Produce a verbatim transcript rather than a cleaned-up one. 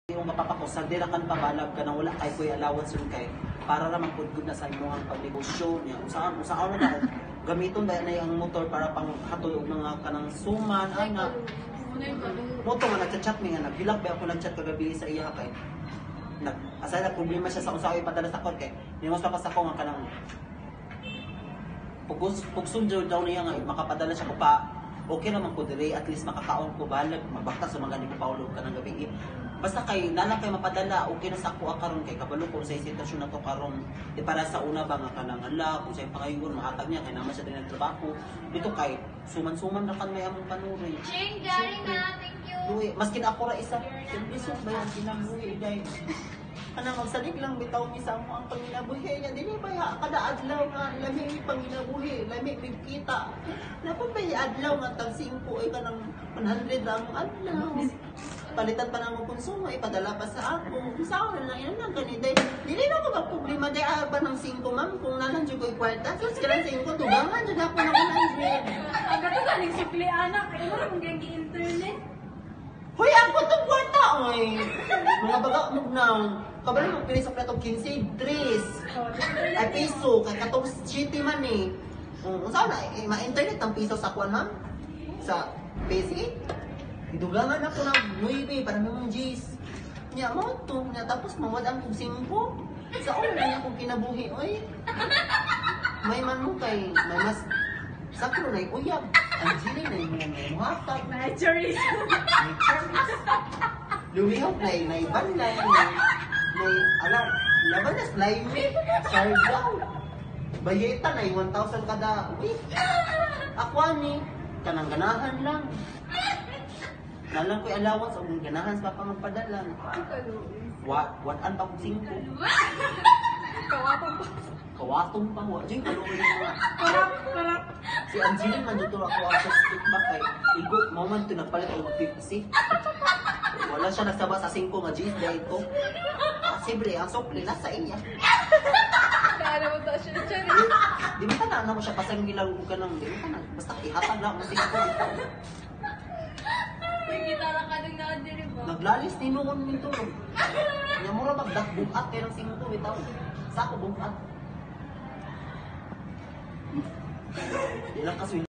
Yung mapapakusag, dila kan pabalab ka nang wala kay kuya allowance yun kay para ra magpudgod na sa mo ang pagnegosyo niya. Usaan usaan na ako gamiton ba na ang motor para pang hatol og mga kanang suman ana. Moto nga nagchat mi nga nagbilak ba ako nagchat kagabi sa iya kay nag asa na problema siya sa usahay padala sa court kay nimos pa sa ko nga kanang pugos pugsun daw niya nga makapadala siya ko pa okay naman ko dire at least makakaon ko balag magbaktas sa mga ni Paulo ka ng gabi. Basta kay nana kay mapadala okay na sa ako karon kay kabalo ko sa sitwasyon na to karon di para sa una ba nga kanang ala kung sa pangayon mahatag niya kay naman siya din ang trabaho dito kay suman-suman ra kan may among panuroy. Ching, galing na, thank you. Luwi, maskin ako ra isa siyempre so ba yan kinabuhi dai ana magsalig lang bitaw mi sa mo ang panginabuhi niya dili ba ya kada adlaw nga lami panginabuhi lami big kita dapat ba adlaw nga tag singko ay kanang one hundred lang adlaw palitan pa na mo konsumo ipadala pa sa ako usaw na lang yan lang ganito dili na ko problema day ba ng singko ma'am kung nalang jud ko'y kwarta so sila singko tugangan jud ako ng one hundred Aga to galing sukli anak kay mo ra mong gangi internet. hoy ako tong kwarta oy mga baga mo nang kabalo mo pili sa platong fifteen tres ay piso kay katong city man eh um, usaw na eh, ma-internet ang piso sa kwan ma'am sa basic idugangan ako ng nuibe para may mong G's. Niya mo to, niya tapos mawad ang kong singko. Sa una niya akong kinabuhi, oy. May man mo kay, may mas, sakro na uyab. Ang jili na yung mga may muhatag. Na chorizo. May charis. Lumihok na yung naibanlay. May, may, alam, laban na slimy. Sargaw. Bayeta na yung one thousand kada week. Ako ni, kanang ganahan lang. Nalang ko'y allowance o ganahan sa pangpadala. What? What an pa kong singko? Kawatong pa. Kawatong pa. What? Diyan kaluhin mo. Parap, parap. Si Angeline man dito ako ako stick back kay Igo. Moment to nagpalit o mag-fifty. Wala siya nagsaba sa singko nga G's dahil ko. Ah, siyempre, ang sopli nasa iya. Kaya mo to siya chorizo. Di ba na mo siya pasangilang ka ng di ba na. Basta ihatag lang ang singko dito. May gitara ka din na diri ba? Naglalis ni noon nito. Nya mura magdakbukat kay ng singko bitaw. Sa ako bukat. Ilang kaso